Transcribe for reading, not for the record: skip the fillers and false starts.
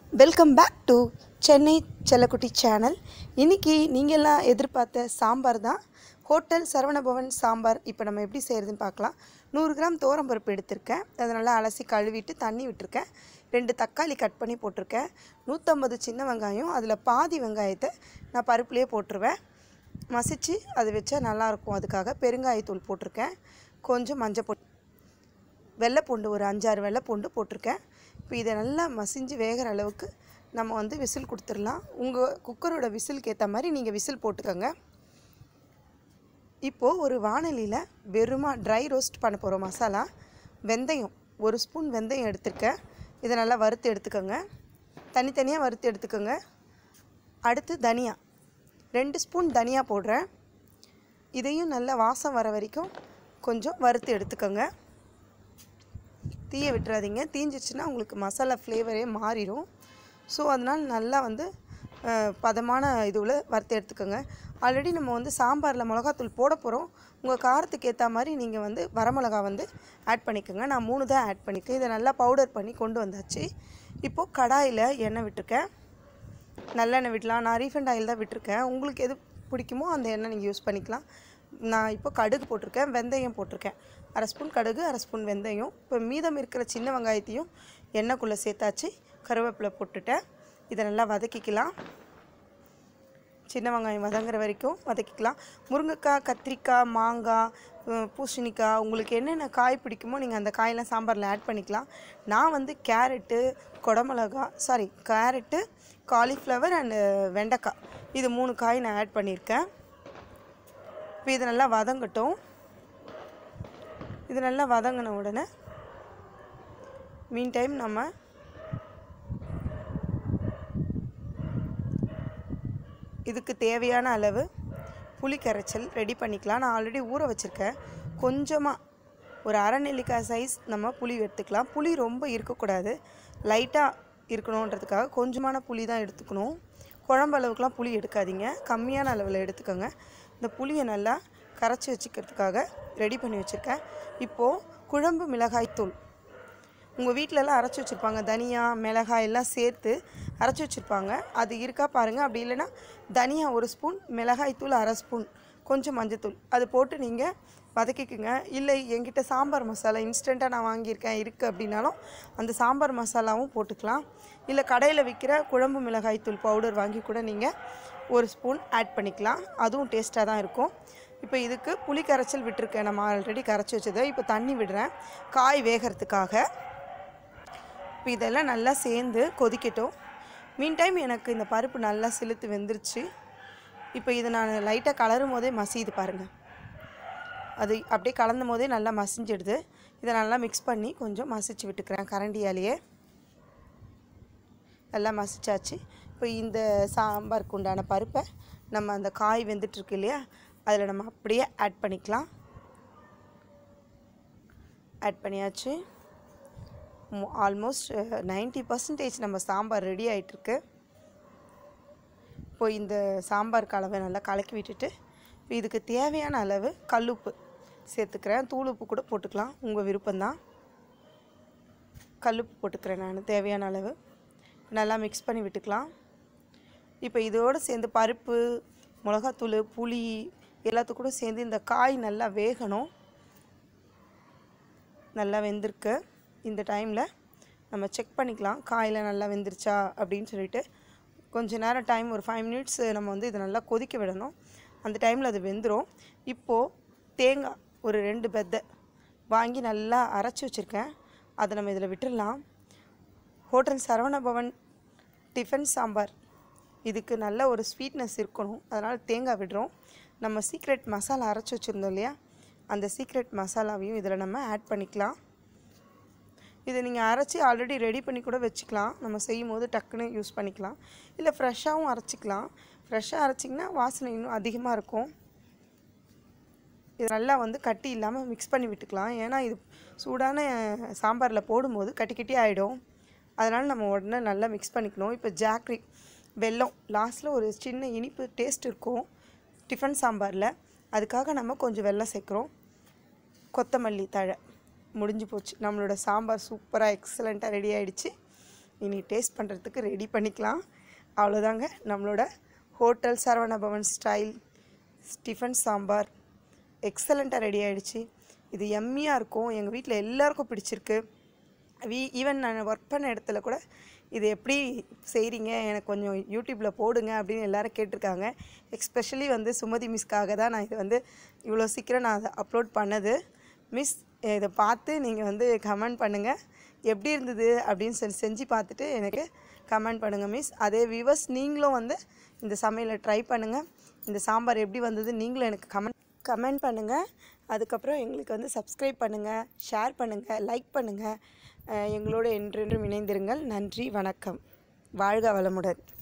Welcome back to Chennai செல்லக்குட்டி channel. இன்றைக்கி நீங்கள்லாம் எதிர்பார்த்த சாம்பார் தான். ஹோட்டல் சரவண பவன் சாம்பார் இப்போ நம்ம எப்படி செய்கிறதுன்னு பார்க்கலாம். 100 கிராம் துவரம்பருப்பு எடுத்திருக்கேன். அதை நல்லா அலசி கழுவிட்டு தண்ணி விட்டுருக்கேன். 2 தக்காளி கட் பண்ணி போட்டிருக்கேன். 150 சின்ன வெங்காயம், அதில் பாதி வெங்காயத்தை நான் பருப்புலேயே போட்டுருவேன். மசிச்சு அது வச்சா நல்லாயிருக்கும். அதுக்காக பெருங்காயத்தூள் போட்டிருக்கேன். கொஞ்சம் மஞ்சள் பொடி, வெள்ளைப்பூண்டு ஒரு 5-6 வெள்ளைப்பூண்டு போட்டிருக்கேன். இப்போ இதை நல்லா மசிஞ்சு வேகிற அளவுக்கு நம்ம விசில் கொடுத்துடலாம். உங்கள் குக்கரோட விசிலுக்கு ஏற்ற மாதிரி நீங்கள் விசில் போட்டுக்கோங்க. இப்போது ஒரு வாணலியில் வெறுமா ட்ரை ரோஸ்ட் பண்ண போகிறோம் மசாலா. வெந்தயம் 1 ஸ்பூன் வெந்தயம் எடுத்துருக்கேன். இதை நல்லா வறுத்து எடுத்துக்கோங்க. தனித்தனியாக வறுத்து எடுத்துக்கோங்க. அடுத்து தனியா 2 ஸ்பூன் தனியா போடுறேன். இதையும் நல்லா வாசம் வர வரைக்கும் கொஞ்சம் வறுத்து எடுத்துக்கோங்க. தீயை விட்டுறாதீங்க. தீஞ்சிச்சுன்னா உங்களுக்கு மசாலா ஃப்ளேவரே மாறிடும். ஸோ அதனால் நல்லா பதமான இதுவில் வறுத்து எடுத்துக்கோங்க. ஆல்ரெடி நம்ம சாம்பாரில் மிளகாத்தூள் போட போகிறோம். உங்கள் காரத்துக்கு ஏற்ற மாதிரி நீங்கள் வரமிளகா ஆட் பண்ணிக்கோங்க. நான் 3 தான் ஆட் பண்ணிக்கேன். இதை நல்லா பவுடர் பண்ணி கொண்டு வந்தாச்சு. இப்போது கடாயில் எண்ணெய் விட்டுருக்கேன். நல்லெண்ணெய் விடலாம். நான் ரீஃபைண்ட் ஆயில் தான் விட்டுருக்கேன். உங்களுக்கு எது பிடிக்குமோ அந்த எண்ணெய் நீங்கள் யூஸ் பண்ணிக்கலாம். நான் இப்போ கடுகு போட்டிருக்கேன், வெந்தயம் போட்டிருக்கேன். 1/2 ஸ்பூன் கடுகு, 1/2 ஸ்பூன் வெந்தயம். இப்போ மீதம் இருக்கிற சின்ன வெங்காயத்தையும் எண்ணெய்க்குள்ளே சேர்த்தாச்சு. கருவேப்பிலை போட்டுட்டேன். இதை நல்லா வதக்கிக்கலாம். சின்ன வெங்காயம் வதங்குற வரைக்கும் வதக்கிக்கலாம். முருங்கைக்காய், கத்திரிக்காய், மாங்காய், பூசணிக்காய், உங்களுக்கு என்னென்ன காய் பிடிக்குமோ நீங்கள் அந்த காயெல்லாம் சாம்பாரில் ஆட் பண்ணிக்கலாம். நான் கேரட்டு, கேரட்டு, காலிஃப்ளவர் அண்டு வெண்டைக்காய், இது 3 காய் நான் ஆட் பண்ணியிருக்கேன். இப்போ இது நல்லா வதங்கட்டும். இது நல்லா வதங்கின உடனே மீன் டைம் நம்ம இதுக்கு தேவையான அளவு புளி கரைச்சல் ரெடி பண்ணிக்கலாம். நான் ஆல்ரெடி ஊற வச்சுருக்கேன். கொஞ்சமாக ஒரு அரை நெல்லிக்காய் சைஸ் நம்ம புளி எடுத்துக்கலாம். புளி ரொம்ப இருக்கக்கூடாது, லைட்டாக இருக்கணுன்றதுக்காக கொஞ்சமான புளி தான் எடுத்துக்கணும். குழம்பு அளவுக்குலாம் புளி எடுக்காதீங்க, கம்மியான அளவில் எடுத்துக்கோங்க. இந்த புளியை நல்லா கரைச்சி வச்சுக்கிறதுக்காக ரெடி பண்ணி வச்சுருக்கேன். இப்போது குழம்பு மிளகாய்த்தூள் உங்கள் வீட்டிலலாம் அரைச்சி வச்சுருப்பாங்க. தனியா, மிளகாய் எல்லாம் சேர்த்து அரைச்சி வச்சுருப்பாங்க. அது இருக்கா பாருங்கள். அப்படி இல்லைன்னா தனியா 1 ஸ்பூன், மிளகாய்த்தூள் 1/2 ஸ்பூன், கொஞ்சம் மஞ்சத்தூள் அது போட்டு நீங்கள் வதக்கிக்குங்க. இல்லை என்கிட்ட சாம்பார் மசாலா இன்ஸ்டண்ட்டாக நான் வாங்கியிருக்கேன் இருக்குது அப்படின்னாலும் அந்த சாம்பார் மசாலாவும் போட்டுக்கலாம். இல்லை கடையில் விற்கிற குழம்பு மிளகாய்த்தூள் பவுடர் வாங்கி கூட நீங்கள் 1 ஸ்பூன் ஆட் பண்ணிக்கலாம். அதுவும் டேஸ்ட்டாக தான் இருக்கும். இப்போ இதுக்கு புளி கரைச்சல் விட்டுருக்கேன். நம்ம ஆல்ரெடி கரைச்சி வச்சதை இப்போ தண்ணி விடுறேன் காய் வேகிறதுக்காக. இப்போ இதெல்லாம் நல்லா சேர்ந்து கொதிக்கட்டும். மீன் டைம் எனக்கு இந்த பருப்பு நல்லா செலுத்து வெந்துருச்சு. இப்போ இதை நான் லைட்டாக கலரும் போதே மசியுது பாருங்கள். அது அப்படியே கலந்தும் போதே நல்லா மசிஞ்சிடுது. இதை நல்லா மிக்ஸ் பண்ணி கொஞ்சம் மசிச்சு விட்டுக்கிறேன் கரண்டியாலேயே. நல்லா மசிச்சாச்சு. இப்போ இந்த சாம்பாருக்கு உண்டான பருப்பை நம்ம அந்த காய் வெந்துட்டுருக்கு இல்லையா, அதில் நம்ம அப்படியே ஆட் பண்ணிக்கலாம். ஆட் பண்ணியாச்சு. ஆல்மோஸ்ட் 90% நம்ம சாம்பார் ரெடி ஆகிட்டுருக்கு. இப்போ இந்த சாம்பார் கலவை நல்லா கலக்கி விட்டுட்டு இப்போ இதுக்கு தேவையான அளவு கல்லுப்பு சேர்த்துக்கிறேன். தூள் உப்பு கூட போட்டுக்கலாம், உங்கள் விருப்பம்தான். கல்லுப்பு போட்டுக்கிறேன் நான் தேவையான அளவு. நல்லா மிக்ஸ் பண்ணி விட்டுக்கலாம். இப்போ இதோடு சேர்ந்து பருப்பு, மிளகாத்தூள், புளி எல்லாத்துக்கூட சேர்ந்து இந்த காய் நல்லா வேகணும். நல்லா வெந்திருக்கு. இந்த டைமில் நம்ம செக் பண்ணிக்கலாம் காயில் நல்லா வெந்துருச்சா அப்படின்னு சொல்லிட்டு. கொஞ்சம் நேரம் டைம், ஒரு 5 மினிட்ஸ் நம்ம இதை நல்லா கொதிக்க விடணும். அந்த டைமில் அது வெந்துடும். இப்போது தேங்காய் ஒரு 2 பெத்தை வாங்கி நல்லா அரைச்சி வச்சுருக்கேன். அதை நம்ம இதில் விட்டுடலாம். ஹோட்டல் சரவண பவன் டிஃபன் சாம்பார் இதுக்கு நல்ல ஒரு ஸ்வீட்னஸ் இருக்கணும், அதனால் தேங்காய் விடுறோம். நம்ம சீக்ரெட் மசாலா அரைச்சி வச்சுருந்தோம் இல்லையா, அந்த சீக்ரெட் மசாலாவையும் இதில் நம்ம ஆட் பண்ணிக்கலாம். இதை நீங்கள் அரைச்சி ஆல்ரெடி ரெடி பண்ணி கூட வச்சுக்கலாம். நம்ம செய்யும் போது டக்குன்னு யூஸ் பண்ணிக்கலாம். இல்லை ஃப்ரெஷ்ஷாகவும் அரைச்சிக்கலாம். ஃப்ரெஷ்ஷாக அரைச்சிங்கன்னா வாசனை இன்னும் அதிகமாக இருக்கும். இது நல்லா கட்டி இல்லாமல் மிக்ஸ் பண்ணி விட்டுக்கலாம். ஏன்னா இது சூடான சாம்பாரில் போடும்போது கட்டி கட்டி ஆகிடும். அதனால் நம்ம உடனே நல்லா மிக்ஸ் பண்ணிக்கணும். இப்போ ஜாக்ரி, வெல்லம் லாஸ்ட்டில் ஒரு சின்ன இனிப்பு டேஸ்ட் இருக்கும் டிஃபன் சாம்பாரில், அதுக்காக நம்ம கொஞ்சம் வெல்லம் சேர்க்குறோம். கொத்தமல்லி தழை முடிஞ்சு போச்சு. நம்மளோட சாம்பார் சூப்பராக எக்ஸலண்ட்டாக ரெடி ஆகிடுச்சு. இனி டேஸ்ட் பண்ணுறதுக்கு ரெடி பண்ணிக்கலாம். அவ்வளோதாங்க, நம்மளோட hotel Saravana Bhavan style tiffin sambar எக்ஸலண்ட்டாக ரெடி ஆகிடுச்சு. இது எம்மியாக இருக்கும். எங்கள் வீட்டில் எல்லாருக்கும் பிடிச்சிருக்கு. ஈவன் நான் ஒர்க் பண்ண இடத்துல கூட இது எப்படி செய்கிறீங்க, எனக்கு கொஞ்சம் யூடியூப்பில் போடுங்க அப்படின்னு எல்லோரும் கேட்டிருக்காங்க. எஸ்பெஷலி சுமதி மிஸ்க்காக தான் நான் இது இவ்வளோ சீக்கிரம் நான் அதை அப்லோட் பண்ணது. மிஸ், இதை பார்த்து நீங்கள் கமெண்ட் பண்ணுங்கள், எப்படி இருந்தது அப்படின்னு செஞ்சு பார்த்துட்டு எனக்கு கமெண்ட் பண்ணுங்கள் மிஸ். அதே வியூவர்ஸ், நீங்களும் இந்த சமையலை ட்ரை பண்ணுங்கள். இந்த சாம்பார் எப்படி வந்தது நீங்களும் எனக்கு கமெண்ட் பண்ணுங்கள். அதுக்கப்புறம் எங்களுக்கு சப்ஸ்கிரைப் பண்ணுங்கள், ஷேர் பண்ணுங்கள், லைக் பண்ணுங்கள். எங்களோட என்றென்றும் இணைந்திருங்கள். நன்றி, வணக்கம். வாழ்க வளமுடன்.